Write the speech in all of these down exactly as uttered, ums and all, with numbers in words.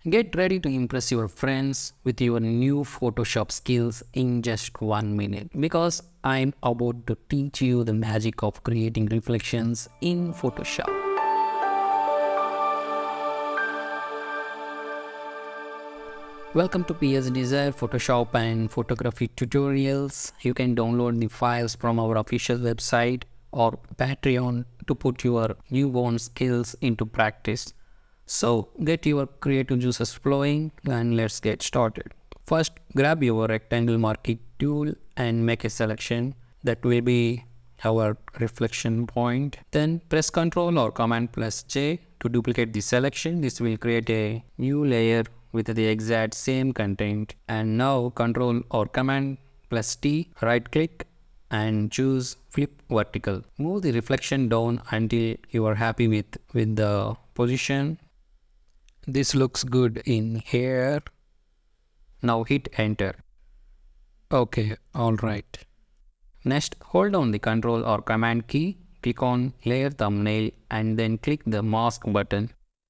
Get ready to impress your friends with your new Photoshop skills in just one minute because I'm about to teach you the magic of creating reflections in Photoshop. Welcome to P S Desire Photoshop and Photography Tutorials. You can download the files from our official website or Patreon to put your newborn skills into practice. So get your creative juices flowing and let's get started. First, grab your rectangle marquee tool and make a selection that will be our reflection point. Then press Ctrl or Command plus J to duplicate the selection. This will create a new layer with the exact same content. And now Ctrl or Command plus T, right click and choose flip vertical. Move the reflection down until you are happy with, with the position. This looks good in here. Now hit enter. Okay, alright. Next, hold down the Ctrl or Command key, click on layer thumbnail and then click the mask button.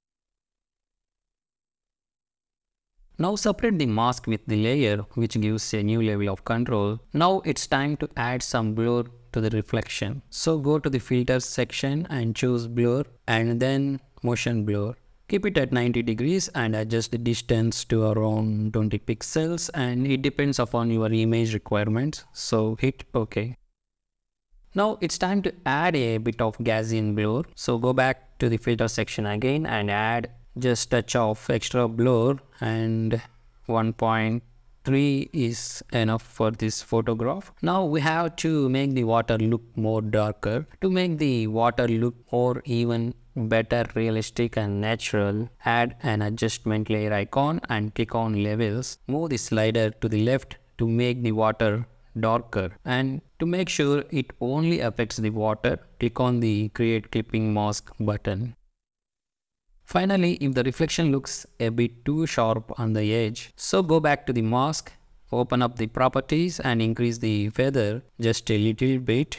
Now separate the mask with the layer, which gives a new level of control. Now it's time to add some blur to the reflection. So go to the filters section and choose blur and then motion blur. Keep it at ninety degrees and adjust the distance to around twenty pixels, and it depends upon your image requirements. So hit OK. Now it's time to add a bit of Gaussian blur. So go back to the filter section again and add just touch of extra blur, and one point three is enough for this photograph. Now we have to make the water look more darker. To make the water look more even better, realistic and natural, add an adjustment layer icon and click on levels. Move the slider to the left to make the water darker, and to make sure it only affects the water, click on the create clipping mask button. Finally, if the reflection looks a bit too sharp on the edge, so go back to the mask, open up the properties and increase the feather just a little bit.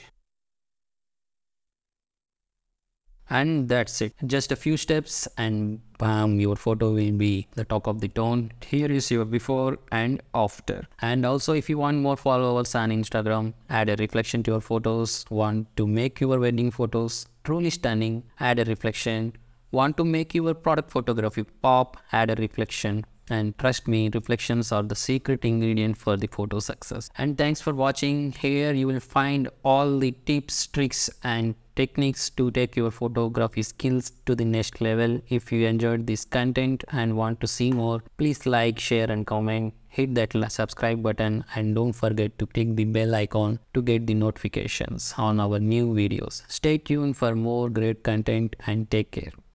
And that's it. Just a few steps and bam, your photo will be the talk of the town. Here is your before and after. And also, if you want more followers on Instagram, add a reflection to your photos. Want to make your wedding photos truly stunning? Add a reflection. Want to make your product photography pop? Add a reflection. And trust me, reflections are the secret ingredient for the photo success. And thanks for watching. Here you will find all the tips, tricks and techniques to take your photography skills to the next level. If you enjoyed this content and want to see more, please like, share and comment. Hit that subscribe button and don't forget to click the bell icon to get the notifications on our new videos. Stay tuned for more great content and take care.